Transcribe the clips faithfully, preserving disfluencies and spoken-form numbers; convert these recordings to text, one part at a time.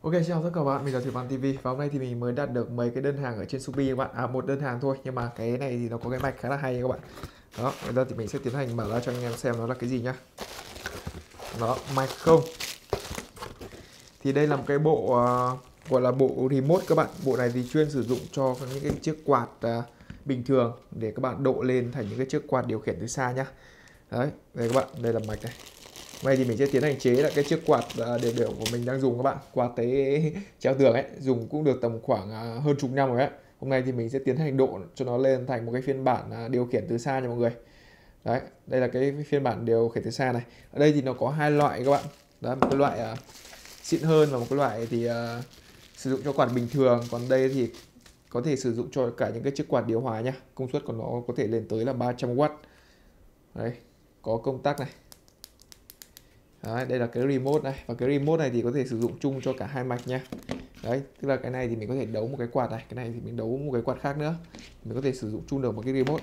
Ok, xin chào tất cả các bạn, mình là Thủy Văn ti vi và hôm nay thì mình mới đặt được mấy cái đơn hàng ở trên Shopee các bạn. À, một đơn hàng thôi, nhưng mà cái này thì nó có cái mạch khá là hay các bạn. Đó, bây giờ thì mình sẽ tiến hành mở ra cho anh em xem nó là cái gì nhá. Đó, mạch không. Thì đây là một cái bộ uh, gọi là bộ remote các bạn. Bộ này thì chuyên sử dụng cho những cái chiếc quạt uh, bình thường để các bạn độ lên thành những cái chiếc quạt điều khiển từ xa nhá. Đấy, đây các bạn, đây là mạch này. Hôm nay thì mình sẽ tiến hành chế lại cái chiếc quạt đều đều của mình đang dùng các bạn. Quạt tế treo tường ấy, dùng cũng được tầm khoảng hơn chục năm rồi ấy. Hôm nay thì mình sẽ tiến hành độ cho nó lên thành một cái phiên bản điều khiển từ xa nha mọi người. Đấy, đây là cái phiên bản điều khiển từ xa này. Ở đây thì nó có hai loại các bạn. Đó, một cái loại uh, xịn hơn và một cái loại thì uh, sử dụng cho quạt bình thường. Còn đây thì có thể sử dụng cho cả những cái chiếc quạt điều hòa nhá. Công suất của nó có thể lên tới là ba trăm oát. Đấy, có công tắc này. Đấy, đây là cái remote này, và cái remote này thì có thể sử dụng chung cho cả hai mạch nha. Đấy, tức là cái này thì mình có thể đấu một cái quạt này, cái này thì mình đấu một cái quạt khác nữa, mình có thể sử dụng chung được một cái remote.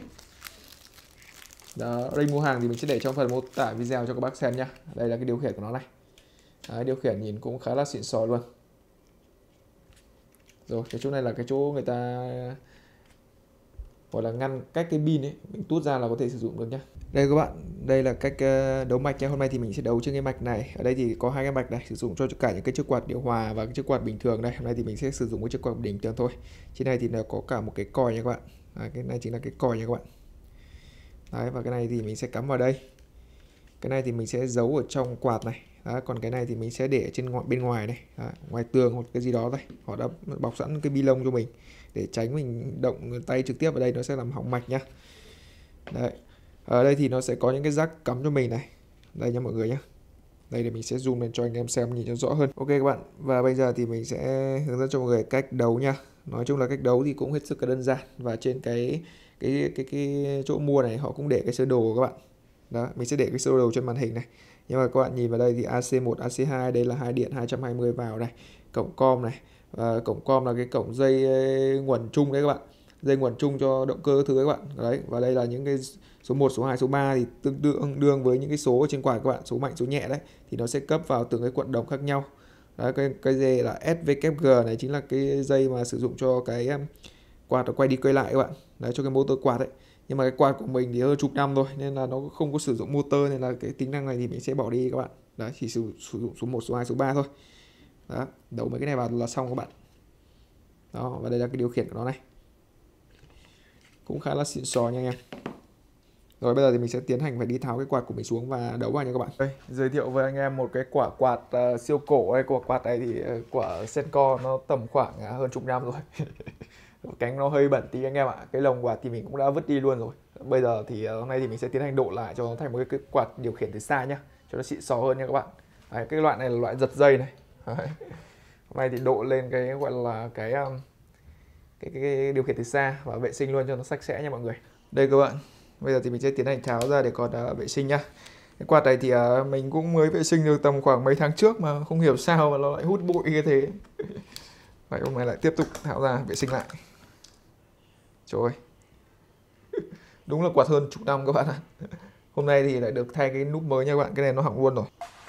Đó, link mua hàng thì mình sẽ để trong phần mô tả video cho các bác xem nhá. Đây là cái điều khiển của nó này. Đấy, điều khiển nhìn cũng khá là xịn sò luôn. Rồi, cái chỗ này là cái chỗ người ta gọi là ngăn cách cái pin ấy, mình tút ra là có thể sử dụng được nhá. Đây các bạn, đây là cách đấu mạch nhé. Hôm nay thì mình sẽ đấu trên cái mạch này. Ở đây thì có hai cái mạch này, sử dụng cho cả những cái chiếc quạt điều hòa và cái chiếc quạt bình thường đây. Hôm nay thì mình sẽ sử dụng cái chiếc quạt bình thường thôi. Trên này thì nó có cả một cái còi nha các bạn. Đấy, cái này chính là cái còi nha các bạn. Đấy, và cái này thì mình sẽ cắm vào đây. Cái này thì mình sẽ giấu ở trong quạt này. Đấy, còn cái này thì mình sẽ để ở trên ngoài, bên ngoài này. Đấy, ngoài tường hoặc cái gì đó đây. Họ đã bọc sẵn cái bi lông cho mình để tránh mình động tay trực tiếp vào đây, nó sẽ làm hỏng mạch nhá. Đấy. Ở đây thì nó sẽ có những cái jack cắm cho mình này. Đây nha mọi người nhé. Đây để mình sẽ zoom lên cho anh em xem nhìn cho rõ hơn. Ok các bạn. Và bây giờ thì mình sẽ hướng dẫn cho mọi người cách đấu nha. Nói chung là cách đấu thì cũng hết sức là đơn giản. Và trên cái cái cái cái chỗ mua này họ cũng để cái sơ đồ các bạn. Đó, mình sẽ để cái sơ đồ trên màn hình này. Nhưng mà các bạn nhìn vào đây thì a xê một, a xê hai, đây là hai điện hai trăm hai mươi vào này. Cổng com này. Và cổng com là cái cổng dây nguồn chung đấy các bạn. Dây nguồn chung cho động cơ thứ các bạn. Đấy, và đây là những cái số một, số hai, số ba thì tương đương đương với những cái số ở trên quạt các bạn, số mạnh, số nhẹ đấy thì nó sẽ cấp vào từng cái cuộn đồng khác nhau. Đấy, cái cái dây là ét vê kép giê này chính là cái dây mà sử dụng cho cái quạt nó quay đi quay lại các bạn. Đấy, cho cái motor quạt đấy. Nhưng mà cái quạt của mình thì hơn chục năm rồi nên là nó không có sử dụng motor, nên là cái tính năng này thì mình sẽ bỏ đi các bạn. Đấy, chỉ sử, sử dụng số một, số hai, số ba thôi. Đó, đấu mấy cái này vào là xong các bạn. Đó, và đây là cái điều khiển của nó này. Cũng khá là xịn sò nha anh em. Rồi bây giờ thì mình sẽ tiến hành phải đi tháo cái quạt của mình xuống và đấu vào nha các bạn. Đây, giới thiệu với anh em một cái quả quạt uh, siêu cổ đây. Quả quạt này thì uh, quả Senko nó tầm khoảng uh, hơn chục năm rồi. Cánh nó hơi bẩn tí anh em ạ. Cái lồng quạt thì mình cũng đã vứt đi luôn rồi. Bây giờ thì uh, hôm nay thì mình sẽ tiến hành độ lại cho nó thành một cái, cái quạt điều khiển từ xa nhá, cho nó xịn sò hơn nha các bạn. Đấy, cái loại này là loại giật dây này. Đấy. Hôm nay thì độ lên cái gọi là cái, um, cái, cái, cái điều khiển từ xa và vệ sinh luôn cho nó sạch sẽ nha mọi người. Đây các bạn. Bây giờ thì mình sẽ tiến hành tháo ra để còn uh, vệ sinh nhá. Cái quạt này thì uh, mình cũng mới vệ sinh được tầm khoảng mấy tháng trước mà không hiểu sao mà nó lại hút bụi như thế. Vậy hôm nay lại tiếp tục tháo ra vệ sinh lại. Trời ơi. Đúng là quạt hơn chục năm các bạn ạ. Hôm nay thì lại được thay cái nút mới nha các bạn. Cái này nó hỏng luôn rồi.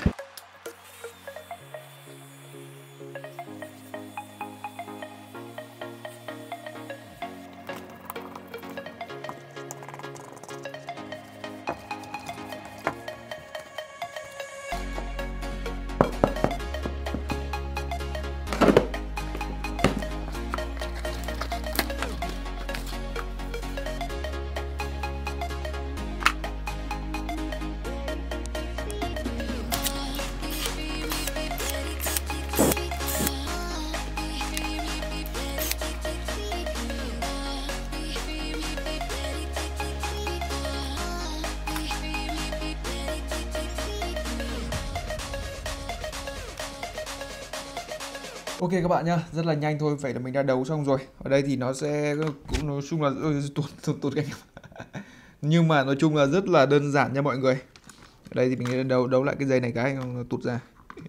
Ok các bạn nhá, rất là nhanh thôi, vậy là mình đã đấu xong rồi. Ở đây thì nó sẽ cũng nói chung là tuột tuột tuột cái nhưng mà nói chung là rất là đơn giản nha mọi người. Ở đây thì mình đấu đấu lại cái dây này cái nó tụt ra.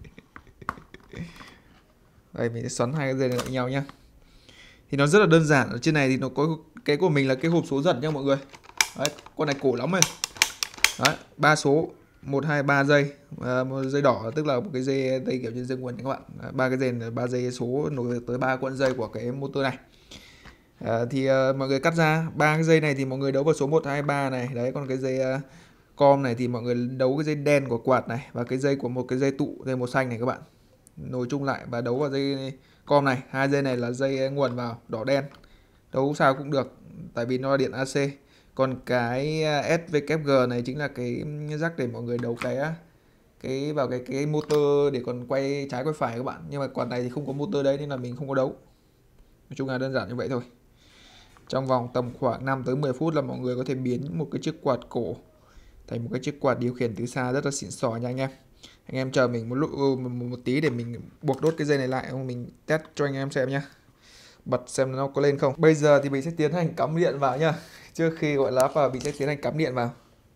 Đây mình sẽ xoắn hai cái dây này lại nhau nhá. Thì nó rất là đơn giản. Ở trên này thì nó có cái của mình là cái hộp số giật nha mọi người. Đấy, con này cổ lắm rồi. Đấy, ba số. một hai ba dây, à, một dây đỏ tức là một cái dây dây kiểu như dây nguồn các bạn, ba cái dây ba dây số nối tới ba cuộn dây của cái motor này. À, thì uh, mọi người cắt ra ba cái dây này thì mọi người đấu vào số một hai ba này đấy, còn cái dây uh, com này thì mọi người đấu cái dây đen của quạt này và cái dây của một cái dây tụ dây màu xanh này các bạn, nối chung lại và đấu vào dây com này. Hai dây này là dây nguồn vào đỏ đen, đấu sao cũng được tại vì nó là điện a xê. Còn cái ét vê kép giê này chính là cái jack để mọi người đấu cái cái vào cái cái motor để còn quay trái quay phải các bạn, nhưng mà quạt này thì không có motor đấy nên là mình không có đấu. Nói chung là đơn giản như vậy thôi. Trong vòng tầm khoảng năm tới mười phút là mọi người có thể biến một cái chiếc quạt cổ thành một cái chiếc quạt điều khiển từ xa rất là xịn sò nha anh em. Anh em chờ mình một lúc một, một tí để mình buộc đốt cái dây này lại, không mình test cho anh em xem nhá. Bật xem nó có lên không. Bây giờ thì mình sẽ tiến hành cắm điện vào nhá. Trước khi gọi là vào mình sẽ tiến hành cắm điện vào.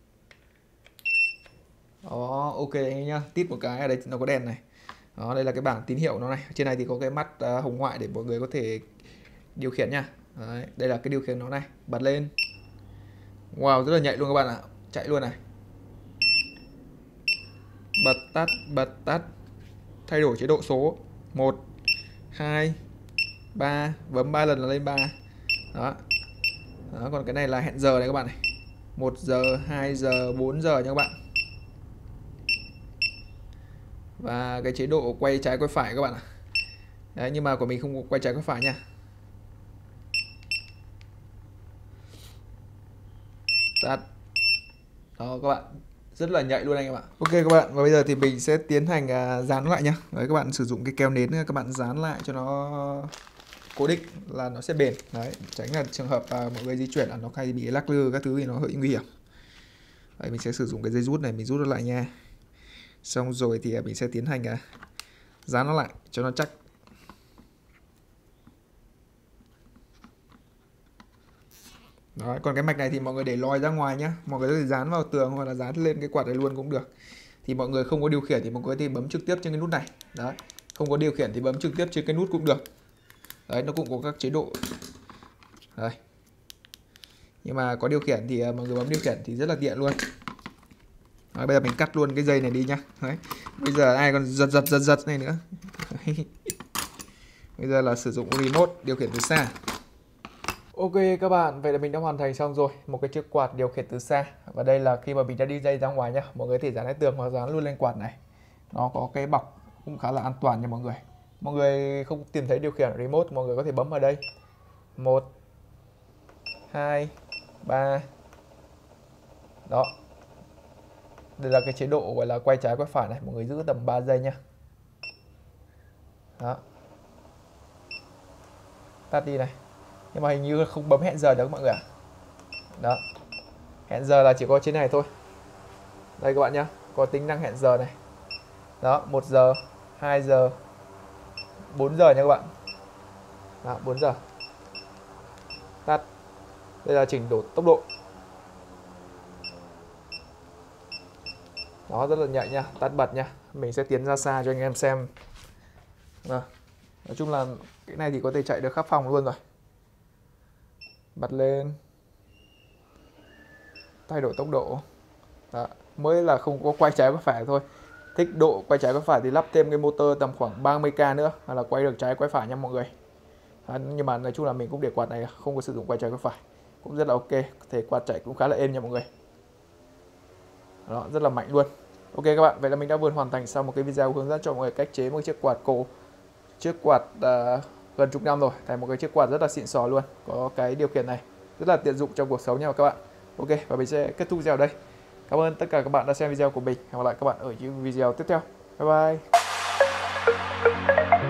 Đó, ok anh em nhá. Tít một cái ở đây nó có đèn này. Đó, đây là cái bảng tín hiệu nó này. Trên này thì có cái mắt uh, hồng ngoại để mọi người có thể điều khiển nha. Đấy, đây là cái điều khiển nó này, bật lên. Wow, rất là nhạy luôn các bạn ạ. Chạy luôn này. Bật tắt, bật tắt. Thay đổi chế độ số. một hai ba, bấm ba lần là lên ba. Đó. Đó, còn cái này là hẹn giờ này các bạn này. một giờ, hai giờ, bốn giờ nha các bạn. Và cái chế độ quay trái quay phải các bạn ạ. Đấy, nhưng mà của mình không có quay trái quay phải nha. Tắt. Đó các bạn, rất là nhạy luôn anh em ạ. Ok các bạn, và bây giờ thì mình sẽ tiến hành uh, dán lại nhá. Đấy, các bạn sử dụng cái keo nến các bạn dán lại cho nó cố định là nó sẽ bền. Đấy, tránh là trường hợp uh, mọi người di chuyển là nó hay bị lắc lư các thứ thì nó hơi nguy hiểm. Đấy, mình sẽ sử dụng cái dây rút này, mình rút nó lại nha. Xong rồi thì uh, mình sẽ tiến hành uh, dán nó lại cho nó chắc. Đó, còn cái mạch này thì mọi người để lòi ra ngoài nhá. Mọi người có thể dán vào tường hoặc là dán lên cái quạt này luôn cũng được. Thì mọi người không có điều khiển thì mọi người có thể bấm trực tiếp trên cái nút này. Đấy. Không có điều khiển thì bấm trực tiếp trên cái nút cũng được. Đấy, nó cũng có các chế độ. Đây. Nhưng mà có điều khiển thì mọi người bấm điều khiển thì rất là tiện luôn. Đấy, bây giờ mình cắt luôn cái dây này đi nhá. Đấy. Bây giờ ai còn giật giật giật giật này nữa. Bây giờ là sử dụng remote điều khiển từ xa. Ok các bạn, vậy là mình đã hoàn thành xong rồi một cái chiếc quạt điều khiển từ xa. Và đây là khi mà mình đã đi dây ra ngoài nhá. Mọi người có thể dán lên tường hoặc dán luôn lên quạt này. Nó có cái bọc cũng khá là an toàn nha mọi người. Mọi người không tìm thấy điều khiển remote, mọi người có thể bấm vào đây. một hai ba. Đó. Đây là cái chế độ gọi là quay trái quay phải này, mọi người giữ tầm ba giây nhá. Đó. Tắt đi này. Nhưng mà hình như không bấm hẹn giờ được mọi người ạ. Đó. Hẹn giờ là chỉ có trên này thôi. Đây các bạn nhá, có tính năng hẹn giờ này. Đó, một giờ, hai giờ, bốn giờ nha các bạn. Đó, bốn giờ. Tắt. Đây là chỉnh độ tốc độ. Đó, rất là nhạy nha, tắt bật nha. Mình sẽ tiến ra xa cho anh em xem. Đó. Nói chung là cái này thì có thể chạy được khắp phòng luôn rồi. Bật lên. Thay đổi tốc độ. Đó. Mới là không có quay trái quay phải thôi. Thích độ quay trái quay phải thì lắp thêm cái motor tầm khoảng ba mươi k nữa, hay là quay được trái quay phải nha mọi người. À, nhưng mà nói chung là mình cũng để quạt này không có sử dụng quay trái quay phải, cũng rất là ok. Thể quạt chạy cũng khá là êm nha mọi người. Đó, rất là mạnh luôn. Ok các bạn, vậy là mình đã vừa hoàn thành xong một cái video hướng dẫn cho mọi người cách chế một chiếc quạt cổ, chiếc quạt uh, gần chục năm rồi, thành một cái chiếc quạt rất là xịn sò luôn. Có cái điều khiển này rất là tiện dụng trong cuộc sống nha các bạn. Ok, và mình sẽ kết thúc video ở đây. Cảm ơn tất cả các bạn đã xem video của mình. Hẹn gặp lại các bạn ở những video tiếp theo. Bye bye.